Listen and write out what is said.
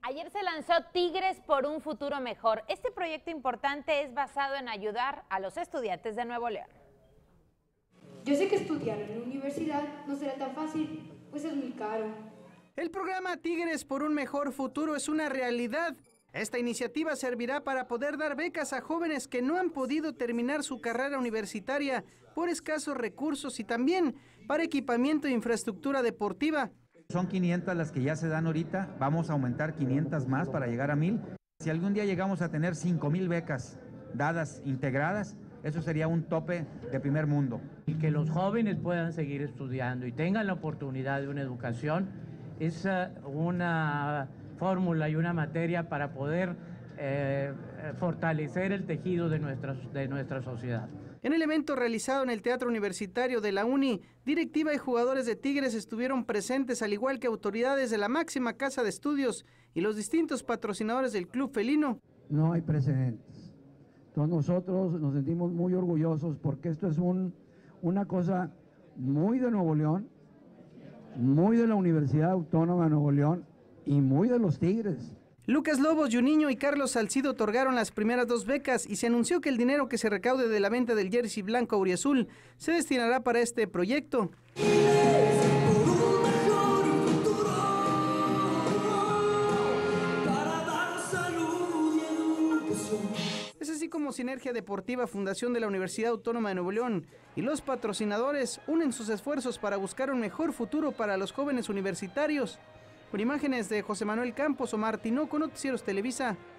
Ayer se lanzó Tigres por un futuro mejor. Este proyecto importante es basado en ayudar a los estudiantes de Nuevo León. Yo sé que estudiar en la universidad no será tan fácil, pues es muy caro. El programa Tigres por un mejor futuro es una realidad. Esta iniciativa servirá para poder dar becas a jóvenes que no han podido terminar su carrera universitaria por escasos recursos y también para equipamiento e infraestructura deportiva. Son 500 las que ya se dan ahorita, vamos a aumentar 500 más para llegar a 1000. Si algún día llegamos a tener 5000 becas dadas, integradas, eso sería un tope de primer mundo. Y que los jóvenes puedan seguir estudiando y tengan la oportunidad de una educación es una fórmula y una materia para poder fortalecer el tejido de nuestra sociedad. En el evento realizado en el Teatro Universitario de la UNI, directiva y jugadores de Tigres estuvieron presentes, al igual que autoridades de la máxima casa de estudios y los distintos patrocinadores del club felino. No hay precedentes. Entonces nosotros nos sentimos muy orgullosos porque esto es una cosa muy de Nuevo León, muy de la Universidad Autónoma de Nuevo León y muy de los Tigres. Lucas Lobos, Juninho y Carlos Salcido otorgaron las primeras 2 becas y se anunció que el dinero que se recaude de la venta del jersey blanco auriazul se destinará para este proyecto. Es así como Sinergia Deportiva, Fundación de la Universidad Autónoma de Nuevo León y los patrocinadores unen sus esfuerzos para buscar un mejor futuro para los jóvenes universitarios. Con imágenes de José Manuel Campos, Omar Tinoco, Noticieros Televisa.